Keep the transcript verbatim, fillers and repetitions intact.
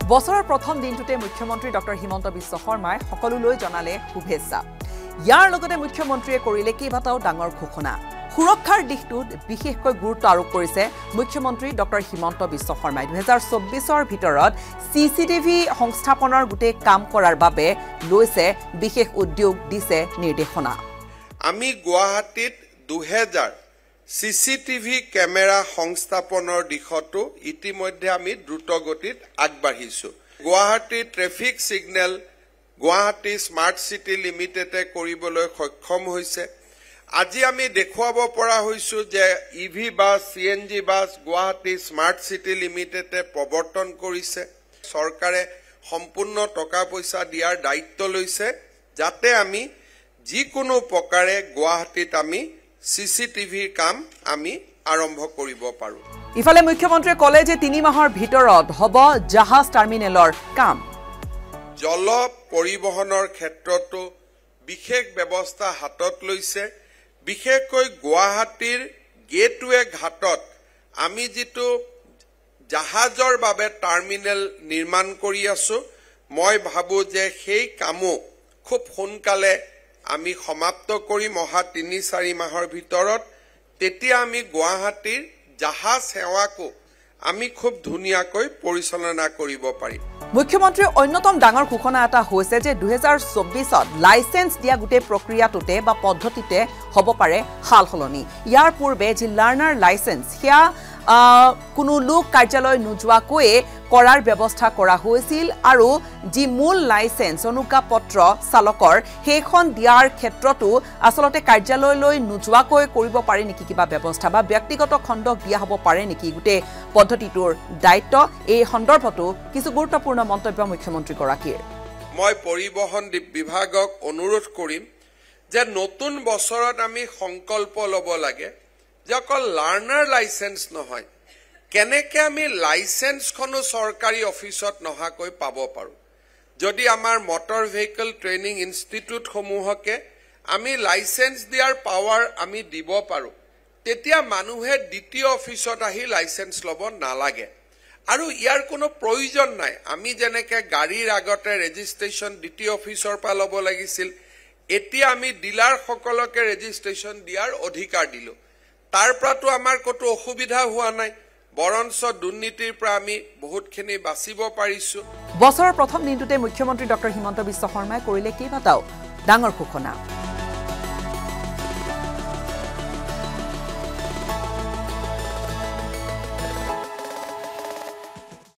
বছৰৰ প্ৰথম দিনটোতে মুখ্যমন্ত্ৰী ডক্টৰ হিমন্ত বিশ্ব শৰ্মাই সকলোলৈ জনালে শুভেচ্ছা ইয়াৰ লগতে মুখ্যমন্ত্ৰীয়ে কৰিলে কেইবাটাও ডাঙৰ ঘোষণা সুৰক্ষাৰ দিশটোত বিশেষকৈ গুৰুত্ব আৰোপ কৰিছে মুখ্যমন্ত্ৰী ডক্টৰ হিমন্ত বিশ্ব শৰ্মাই দুই হাজাৰ চৌব্বিছৰ ভিতৰত সিসিটিভি সংস্থাপনৰ গুটে কাম কৰাৰ বাবে লৈছে বিশেষ উদ্যোগ দিছে নিৰ্দেশনা আমি গুৱাহাটীত দুই হাজাৰ সিসিটিভি কেমেৰা সংস্থাপনৰ দিশটো ইতিমধ্যে আমি দ্ৰুতগতিত আগবাঢ়িছো Guwahati traffic signal Guwahati smart city লিমিটেডে কৰিবলৈ সক্ষম হৈছে আজি আমি দেখুৱাব পৰা হৈছো যে ইভি বাস সিএনজি বাস গুৱাহাটী স্মাৰ্ট সিটি লিমিটেডে প্ৰৱৰ্তন কৰিছে চৰকাৰে সম্পূৰ্ণ টকা পইচা দিয়াৰ দায়িত্ব লৈছে যাতে আমি যিকোনো প্ৰকাৰে গুৱাহাটীত আমি সিসিটিভিৰ কাম আমি আৰম্ভ কৰিব পাৰো ইফালে মুখ্যমন্ত্ৰীয়ে কলে যে তিনি মাহৰ ভিতৰত হ'ব জাহাজ টাৰ্মিনেলৰ কাম জল পৰিবহনৰ ক্ষেত্ৰতো বিশেষ ব্যৱস্থা হাতত লৈছে বিশেষকৈ গুৱাহাটীৰ গেটৱে ঘাটত আমি যেটো জাহাজৰ বাবে টাৰ্মিনেল নিৰ্মাণ কৰি আছো মই ভাবো যে সেই কামো খুব সোনকালে আমি সমাপ্ত কৰিম অহা তিনি চাৰি মাহৰ ভিতৰত তেতিয়া আমি গুৱাহাটীৰ জাহাজ সেৱাকো আমি খুব ধুনিয়াকৈ পৰিচালনা কৰিব পাৰিম মুখ্যমন্ত্ৰীৰ অন্যতম ডাঙৰ ঘোষণা এটা হৈছে যে দুই হাজাৰ চৌব্বিছত লাইসেন্স দিয়া গুটে প্ৰক্ৰিয়াটোতে বা পদ্ধতিতে হ'ব পাৰে হালহলনি ইয়াৰ পূৰ্বে যি লাৰ্নাৰ লাইসেন্স হিয়া কোনো লোক কাৰ্যালয় নোযোৱাকৈ কৰাৰ ব্যৱস্থা কৰা হৈছিল আৰু যি মূল লাইসেন্স অনুজ্ঞাপত্ৰ চালকৰ হেখন দিয়াৰ ক্ষেত্ৰটো আসলতে কাৰ্যালয়লৈ নোযোৱাকৈ কৰিব পাৰে নেকি কিবা ব্যৱস্থা বা ব্যক্তিগত খণ্ডক দিয়া হ'ব পাৰে নেকি গুটে পদ্ধতিটোৰ দায়িত্ব এই সন্দৰ্ভতো কিছু গুৰুত্বপূৰ্ণ মন্তব্য মুখ্যমন্ত্ৰী গৰাকীৰ মই পৰিবহণ বিভাগক অনুৰোধ কৰিম যে নতুন বছৰত আমি সংকল্প ল'ব লাগে যে অকল লাৰ্নাৰ লাইসেন্স নহয় কেনেকে আমি লাইসেন্সখনো চৰকাৰী অফিচত নহাকৈ পাব পাৰো যদি আমাৰ মটৰ ভেহিকল ট্ৰেইনিং ইনষ্টিটিউট সমূহকে আমি লাইসেন্স দিয়াৰ পাৱাৰ আমি দিব পাৰো তেতিয়া মানুহে দ্বিতীয় অফিচত আহি লাইসেন্স ল'ব নালাগে আৰু ইয়াৰ কোনো প্ৰয়োজন নাই আমি যেনেকে গাড়ীৰ আগতে ৰেজিষ্ট্ৰেচন দ্বিতীয় অফিচৰ পৰা ল'ব লাগিছিল এতিয়া আমি ডিলাৰ সকলকে ৰেজিষ্ট্ৰেচন দিয়াৰ অধিকাৰ দিলো তাৰ পৰাটো আমাৰ কতো অসুবিধা হোৱা নাই বৰঞ্চ দুৰ্নীতিৰ পৰা আমি বহুতখিনি বাচিব পাৰিছো বছৰৰ প্ৰথম দিনটোতে মুখ্যমন্ত্ৰী ডক্টৰ হিমন্ত বিশ্ব শৰ্মাই কৰিলে কেইবাটাও ডাঙৰ ঘোষণা